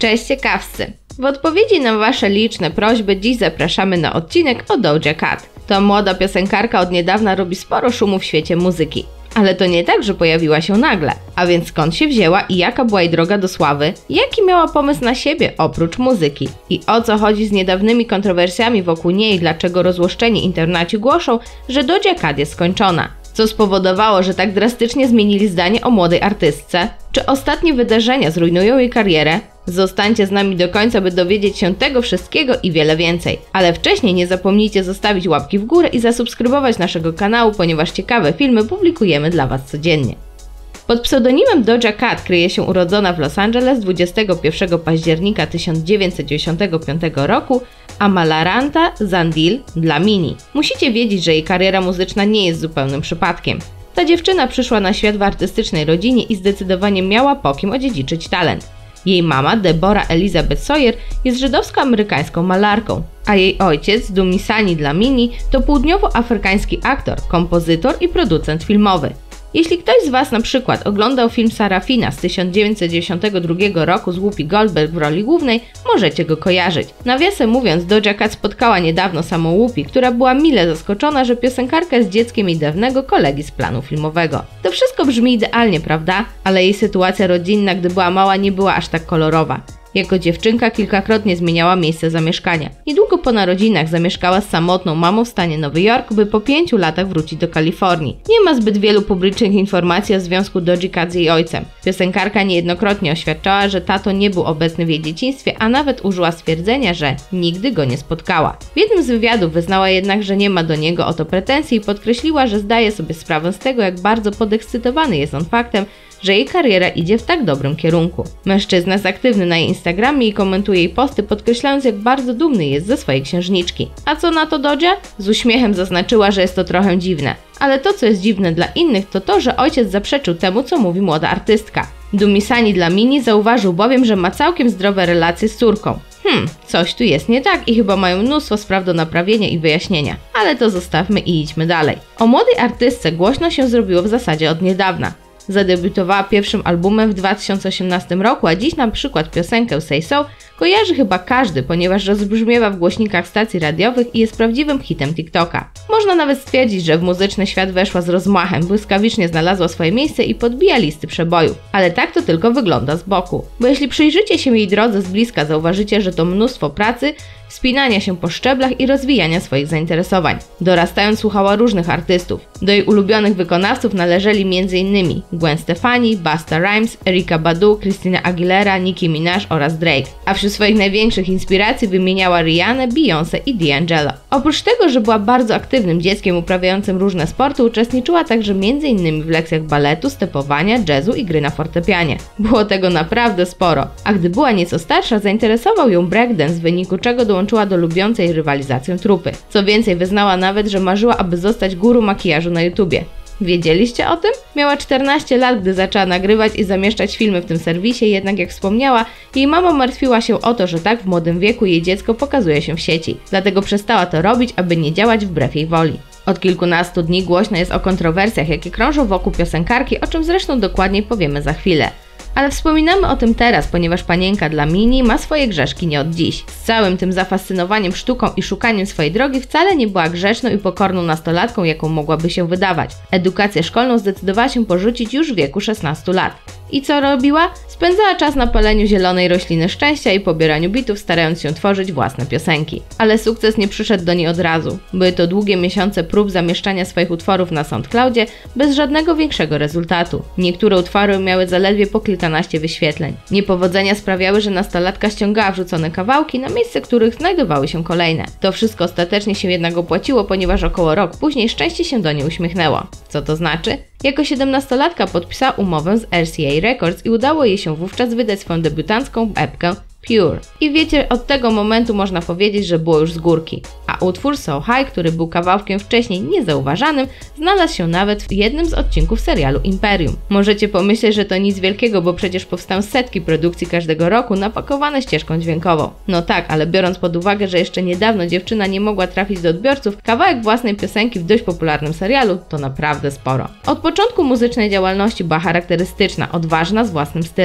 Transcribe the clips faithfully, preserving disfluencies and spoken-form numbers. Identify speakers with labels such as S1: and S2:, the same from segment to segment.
S1: Cześć ciekawscy! W odpowiedzi na wasze liczne prośby dziś zapraszamy na odcinek o Doja Cat. To młoda piosenkarka od niedawna robi sporo szumu w świecie muzyki. Ale to nie tak, że pojawiła się nagle. A więc skąd się wzięła i jaka była jej droga do sławy? Jaki miała pomysł na siebie oprócz muzyki? I o co chodzi z niedawnymi kontrowersjami wokół niej, dlaczego rozłoszczeni internaci głoszą, że Doja Cat jest skończona? Co spowodowało, że tak drastycznie zmienili zdanie o młodej artystce? Czy ostatnie wydarzenia zrujnują jej karierę? Zostańcie z nami do końca, by dowiedzieć się tego wszystkiego i wiele więcej. Ale wcześniej nie zapomnijcie zostawić łapki w górę i zasubskrybować naszego kanału, ponieważ ciekawe filmy publikujemy dla was codziennie. Pod pseudonimem Doja Cat kryje się urodzona w Los Angeles dwudziestego pierwszego października tysiąc dziewięćset dziewięćdziesiątego piątego roku Amaranta Zandil Dlamini. Musicie wiedzieć, że jej kariera muzyczna nie jest zupełnym przypadkiem. Ta dziewczyna przyszła na świat w artystycznej rodzinie i zdecydowanie miała po kim odziedziczyć talent. Jej mama, Deborah Elizabeth Sawyer, jest żydowsko-amerykańską malarką, a jej ojciec, Dumisani Dlamini, to południowoafrykański aktor, kompozytor i producent filmowy. Jeśli ktoś z was na przykład oglądał film Sarafina z tysiąc dziewięćset dziewięćdziesiątego drugiego roku z Whoopi Goldberg w roli głównej, możecie go kojarzyć. Nawiasem mówiąc, Doja Cat spotkała niedawno samą Whoopi, która była mile zaskoczona, że piosenkarka jest dzieckiem jej dawnego kolegi z planu filmowego. To wszystko brzmi idealnie, prawda? Ale jej sytuacja rodzinna, gdy była mała, nie była aż tak kolorowa. Jako dziewczynka kilkakrotnie zmieniała miejsce zamieszkania. Niedługo po narodzinach zamieszkała z samotną mamą w stanie Nowy Jork, by po pięciu latach wrócić do Kalifornii. Nie ma zbyt wielu publicznych informacji o związku Doji Cat z jej ojcem. Piosenkarka niejednokrotnie oświadczała, że tato nie był obecny w jej dzieciństwie, a nawet użyła stwierdzenia, że nigdy go nie spotkała. W jednym z wywiadów wyznała jednak, że nie ma do niego o to pretensji i podkreśliła, że zdaje sobie sprawę z tego, jak bardzo podekscytowany jest on faktem, że jej kariera idzie w tak dobrym kierunku. Mężczyzna jest aktywny na jej Instagramie i komentuje jej posty, podkreślając, jak bardzo dumny jest ze swojej księżniczki. A co na to Doja? Z uśmiechem zaznaczyła, że jest to trochę dziwne. Ale to, co jest dziwne dla innych, to to, że ojciec zaprzeczył temu, co mówi młoda artystka. Dumisani Dlamini zauważył bowiem, że ma całkiem zdrowe relacje z córką. Hmm, coś tu jest nie tak i chyba mają mnóstwo spraw do naprawienia i wyjaśnienia. Ale to zostawmy i idźmy dalej. O młodej artystce głośno się zrobiło w zasadzie od niedawna. Zadebiutowała pierwszym albumem w dwa tysiące osiemnastym roku, a dziś na przykład piosenkę Say So kojarzy chyba każdy, ponieważ rozbrzmiewa w głośnikach stacji radiowych i jest prawdziwym hitem TikToka. Można nawet stwierdzić, że w muzyczny świat weszła z rozmachem, błyskawicznie znalazła swoje miejsce i podbija listy przebojów. Ale tak to tylko wygląda z boku. Bo jeśli przyjrzycie się jej drodze z bliska, zauważycie, że to mnóstwo pracy, wspinania się po szczeblach i rozwijania swoich zainteresowań. Dorastając słuchała różnych artystów. Do jej ulubionych wykonawców należeli między innymi Gwen Stefani, Busta Rhymes, Erykah Badu, Christina Aguilera, Nicki Minaj oraz Drake. A wśród swoich największych inspiracji wymieniała Rihannę, Beyoncé i D'Angelo. Oprócz tego, że była bardzo aktywnym dzieckiem uprawiającym różne sporty, uczestniczyła także między innymi w lekcjach baletu, stepowania, jazzu i gry na fortepianie. Było tego naprawdę sporo. A gdy była nieco starsza, zainteresował ją breakdance, w wyniku czego dołączyła do lubiącej rywalizację trupy. Co więcej, wyznała nawet, że marzyła, aby zostać guru makijażu na YouTubie. Wiedzieliście o tym? Miała czternaście lat, gdy zaczęła nagrywać i zamieszczać filmy w tym serwisie, jednak jak wspomniała, jej mama martwiła się o to, że tak w młodym wieku jej dziecko pokazuje się w sieci. Dlatego przestała to robić, aby nie działać wbrew jej woli. Od kilkunastu dni głośno jest o kontrowersjach, jakie krążą wokół piosenkarki, o czym zresztą dokładniej powiemy za chwilę. Ale wspominamy o tym teraz, ponieważ panienka Dlamini ma swoje grzeszki nie od dziś. Z całym tym zafascynowaniem sztuką i szukaniem swojej drogi wcale nie była grzeczną i pokorną nastolatką, jaką mogłaby się wydawać. Edukację szkolną zdecydowała się porzucić już w wieku szesnastu lat. I co robiła? Spędzała czas na paleniu zielonej rośliny szczęścia i pobieraniu bitów, starając się tworzyć własne piosenki. Ale sukces nie przyszedł do niej od razu. Były to długie miesiące prób zamieszczania swoich utworów na SoundCloudzie bez żadnego większego rezultatu. Niektóre utwory miały zaledwie po kilkanaście wyświetleń. Niepowodzenia sprawiały, że nastolatka ściągała wrzucone kawałki, na miejsce których znajdowały się kolejne. To wszystko ostatecznie się jednak opłaciło, ponieważ około rok później szczęście się do niej uśmiechnęło. Co to znaczy? Jako siedemnastolatka podpisała umowę z R C A Records i udało jej się wówczas wydać swoją debiutancką epkę Pure. I wiecie, od tego momentu można powiedzieć, że było już z górki. A utwór So High, który był kawałkiem wcześniej niezauważanym, znalazł się nawet w jednym z odcinków serialu Imperium. Możecie pomyśleć, że to nic wielkiego, bo przecież powstają setki produkcji każdego roku napakowane ścieżką dźwiękową. No tak, ale biorąc pod uwagę, że jeszcze niedawno dziewczyna nie mogła trafić do odbiorców, kawałek własnej piosenki w dość popularnym serialu to naprawdę sporo. Od początku muzycznej działalności była charakterystyczna, odważna, z własnym stylem.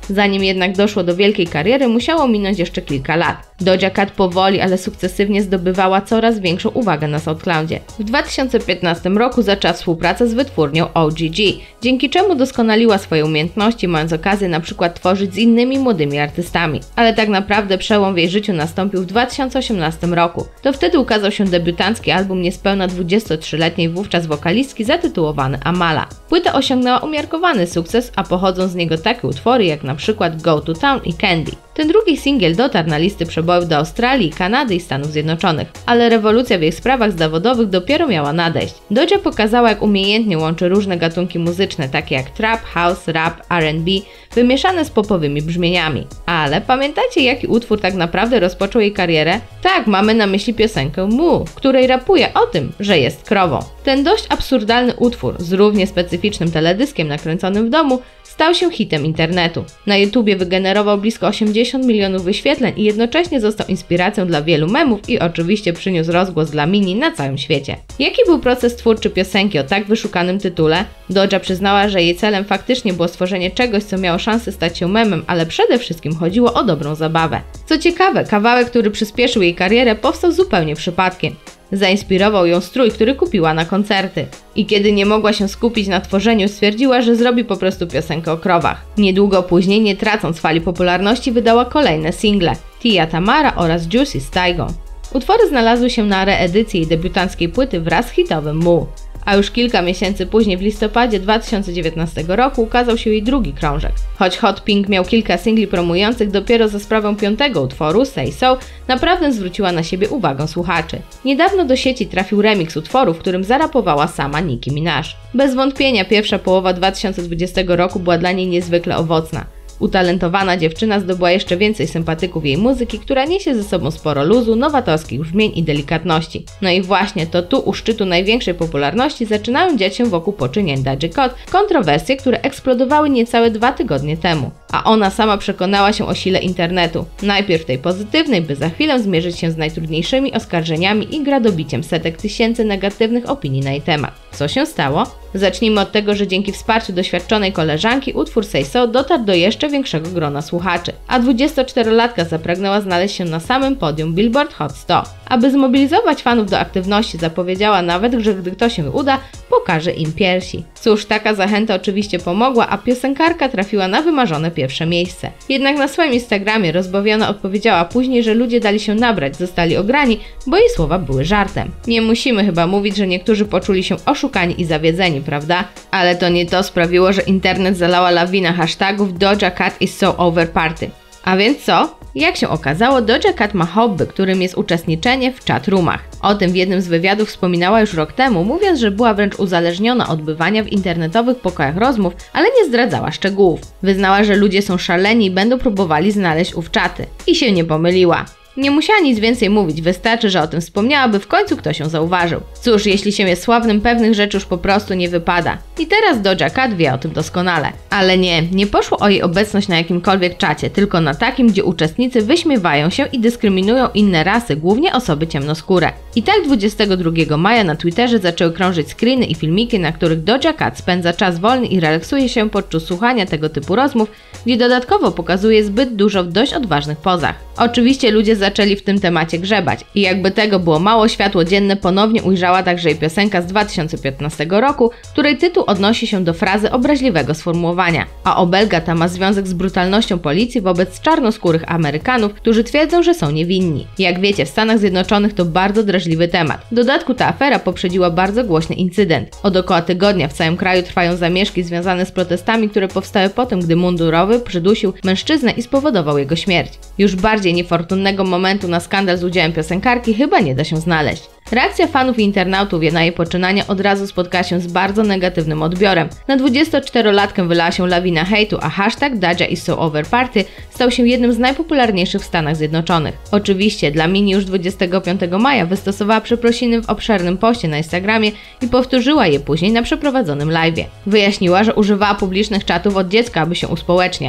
S1: Zanim jednak doszło do wielkiej kariery, musiało minąć jeszcze kilka lat. Doja Cat powoli, ale sukcesywnie zdobywała coraz większą uwagę na SoundCloudzie. W dwa tysiące piętnastym roku zaczęła współpracę z wytwórnią O G G, dzięki czemu doskonaliła swoje umiejętności, mając okazję na przykład tworzyć z innymi młodymi artystami. Ale tak naprawdę przełom w jej życiu nastąpił w dwa tysiące osiemnastym roku. To wtedy ukazał się debiutancki album niespełna dwudziestotrzyletniej wówczas wokalistki zatytułowany Amala. Płyta osiągnęła umiarkowany sukces, a pochodzą z niego takie utwory jak na przykład Go to Town i Candy. Ten drugi singiel dotarł na listy przebojów do Australii, Kanady i Stanów Zjednoczonych, ale rewolucja w jej sprawach zawodowych dopiero miała nadejść. Doja pokazała, jak umiejętnie łączy różne gatunki muzyczne, takie jak trap, house, rap, R and B, wymieszane z popowymi brzmieniami. Ale pamiętacie, jaki utwór tak naprawdę rozpoczął jej karierę? Tak, mamy na myśli piosenkę Moo, w której rapuje o tym, że jest krową. Ten dość absurdalny utwór z równie specyficznym teledyskiem nakręconym w domu stał się hitem internetu. Na YouTubie wygenerował blisko osiemdziesiąt milionów wyświetleń i jednocześnie został inspiracją dla wielu memów i oczywiście przyniósł rozgłos dla Mini na całym świecie. Jaki był proces twórczy piosenki o tak wyszukanym tytule? Doja przyznała, że jej celem faktycznie było stworzenie czegoś, co miało szansę stać się memem, ale przede wszystkim chodziło o dobrą zabawę. Co ciekawe, kawałek, który przyspieszył jej karierę, powstał zupełnie przypadkiem. Zainspirował ją strój, który kupiła na koncerty. I kiedy nie mogła się skupić na tworzeniu, stwierdziła, że zrobi po prostu piosenkę o krowach. Niedługo później, nie tracąc fali popularności, wydała kolejne single Tia Tamara oraz Juicy z Taigą. Utwory znalazły się na reedycji jej debiutanckiej płyty wraz z hitowym Moo. A już kilka miesięcy później, w listopadzie dwa tysiące dziewiętnastego roku, ukazał się jej drugi krążek. Choć Hot Pink miał kilka singli promujących, dopiero za sprawą piątego utworu, Say So, naprawdę zwróciła na siebie uwagę słuchaczy. Niedawno do sieci trafił remix utworu, w którym zarapowała sama Nicki Minaj. Bez wątpienia pierwsza połowa dwa tysiące dwudziestego roku była dla niej niezwykle owocna. Utalentowana dziewczyna zdobyła jeszcze więcej sympatyków jej muzyki, która niesie ze sobą sporo luzu, nowatorskich brzmień i delikatności. No i właśnie to tu u szczytu największej popularności zaczynają dziać się wokół poczynień Doji Cat kontrowersje, które eksplodowały niecałe dwa tygodnie temu. A ona sama przekonała się o sile internetu. Najpierw tej pozytywnej, by za chwilę zmierzyć się z najtrudniejszymi oskarżeniami i gradobiciem setek tysięcy negatywnych opinii na jej temat. Co się stało? Zacznijmy od tego, że dzięki wsparciu doświadczonej koleżanki utwór Say So dotarł do jeszcze większego grona słuchaczy, a dwudziestoczterolatka zapragnęła znaleźć się na samym podium Billboard Hot sto. Aby zmobilizować fanów do aktywności, zapowiedziała nawet, że gdy to się uda, pokaże im piersi. Cóż, taka zachęta oczywiście pomogła, a piosenkarka trafiła na wymarzone pierwsze miejsce. Jednak na swoim Instagramie rozbawiona odpowiedziała później, że ludzie dali się nabrać, zostali ograni, bo jej słowa były żartem. Nie musimy chyba mówić, że niektórzy poczuli się oszukani i zawiedzeni, prawda? Ale to nie to sprawiło, że internet zalała lawina hashtagów Doja Cat is so over party. A więc co? Jak się okazało, Doja Cat ma hobby, którym jest uczestniczenie w chatroomach. O tym w jednym z wywiadów wspominała już rok temu, mówiąc, że była wręcz uzależniona od bywania w internetowych pokojach rozmów, ale nie zdradzała szczegółów. Wyznała, że ludzie są szaleni i będą próbowali znaleźć ów czaty. I się nie pomyliła. Nie musiała nic więcej mówić, wystarczy, że o tym wspomniała, by w końcu ktoś ją zauważył. Cóż, jeśli się jest sławnym, pewnych rzeczy już po prostu nie wypada. I teraz Doja Cat wie o tym doskonale. Ale nie, nie poszło o jej obecność na jakimkolwiek czacie, tylko na takim, gdzie uczestnicy wyśmiewają się i dyskryminują inne rasy, głównie osoby ciemnoskóre. I tak dwudziestego drugiego maja na Twitterze zaczęły krążyć screeny i filmiki, na których Doja Cat spędza czas wolny i relaksuje się podczas słuchania tego typu rozmów, gdzie dodatkowo pokazuje zbyt dużo w dość odważnych pozach. Oczywiście ludzie zaczęli w tym temacie grzebać i jakby tego było mało, światło dzienne ponownie ujrzała także jej piosenka z dwa tysiące piętnastego roku, której tytuł odnosi się do frazy obraźliwego sformułowania, a obelga ta ma związek z brutalnością policji wobec czarnoskórych Amerykanów, którzy twierdzą, że są niewinni. Jak wiecie, w Stanach Zjednoczonych to bardzo drażliwy temat. W dodatku ta afera poprzedziła bardzo głośny incydent. Od około tygodnia w całym kraju trwają zamieszki związane z protestami, które powstały po tym, gdy mundurowy przydusił mężczyznę i spowodował jego śmierć. Już bardziej niefortunnego momentu na skandal z udziałem piosenkarki chyba nie da się znaleźć. Reakcja fanów i internautów na jej poczynania od razu spotkała się z bardzo negatywnym odbiorem. Na dwudziestoczterolatkę wylała się lawina hejtu, a hashtag Doja is so over party stał się jednym z najpopularniejszych w Stanach Zjednoczonych. Oczywiście dla Mini już dwudziestego piątego maja wystosowała przeprosiny w obszernym poście na Instagramie i powtórzyła je później na przeprowadzonym live'ie. Wyjaśniła, że używała publicznych czatów od dziecka, aby się uspołeczniać. W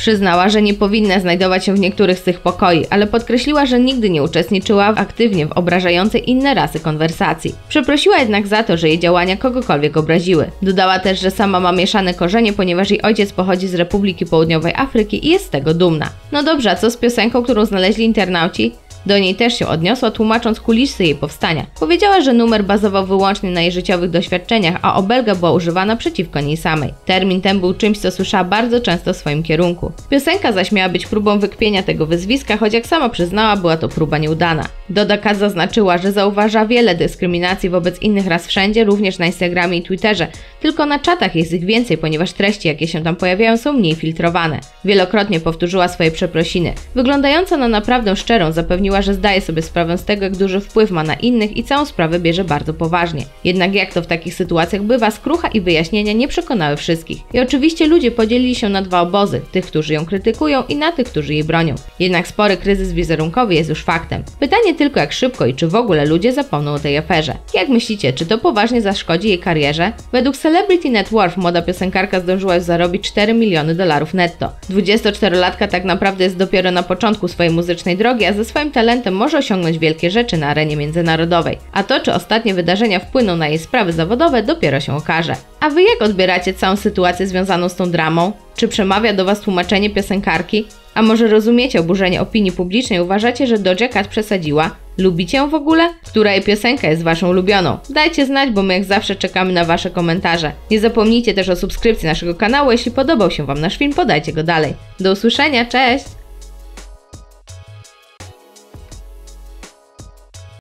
S1: Przyznała, że nie powinna znajdować się w niektórych z tych pokoi, ale podkreśliła, że nigdy nie uczestniczyła aktywnie w obrażającej inne rasy konwersacji. Przeprosiła jednak za to, że jej działania kogokolwiek obraziły. Dodała też, że sama ma mieszane korzenie, ponieważ jej ojciec pochodzi z Republiki Południowej Afryki i jest z tego dumna. No dobrze, a co z piosenką, którą znaleźli internauci? Do niej też się odniosła, tłumacząc kulisy jej powstania. Powiedziała, że numer bazował wyłącznie na jej życiowych doświadczeniach, a obelga była używana przeciwko niej samej. Termin ten był czymś, co słyszała bardzo często w swoim kierunku. Piosenka zaś miała być próbą wykpienia tego wyzwiska, choć jak sama przyznała, była to próba nieudana. Doda Cat zaznaczyła, że zauważa wiele dyskryminacji wobec innych ras wszędzie, również na Instagramie i Twitterze, tylko na czatach jest ich więcej, ponieważ treści, jakie się tam pojawiają, są mniej filtrowane. Wielokrotnie powtórzyła swoje przeprosiny. Wyglądająca na naprawdę szczerą, zapewniła, że zdaje sobie sprawę z tego, jak duży wpływ ma na innych i całą sprawę bierze bardzo poważnie. Jednak jak to w takich sytuacjach bywa, skrucha i wyjaśnienia nie przekonały wszystkich. I oczywiście ludzie podzielili się na dwa obozy, tych, którzy ją krytykują i na tych, którzy jej bronią. Jednak spory kryzys wizerunkowy jest już faktem. Pytanie tylko, jak szybko i czy w ogóle ludzie zapomną o tej aferze. Jak myślicie, czy to poważnie zaszkodzi jej karierze? Według Celebrity Net Worth młoda piosenkarka zdążyła już zarobić cztery miliony dolarów netto. dwudziestoczterolatka tak naprawdę jest dopiero na początku swojej muzycznej drogi, a ze swoim talentem może osiągnąć wielkie rzeczy na arenie międzynarodowej. A to, czy ostatnie wydarzenia wpłyną na jej sprawy zawodowe, dopiero się okaże. A wy jak odbieracie całą sytuację związaną z tą dramą? Czy przemawia do was tłumaczenie piosenkarki? A może rozumiecie oburzenie opinii publicznej i uważacie, że Doja Cat przesadziła? Lubicie ją w ogóle? Która jej piosenka jest waszą ulubioną? Dajcie znać, bo my jak zawsze czekamy na wasze komentarze. Nie zapomnijcie też o subskrypcji naszego kanału, jeśli podobał się wam nasz film, podajcie go dalej. Do usłyszenia, cześć!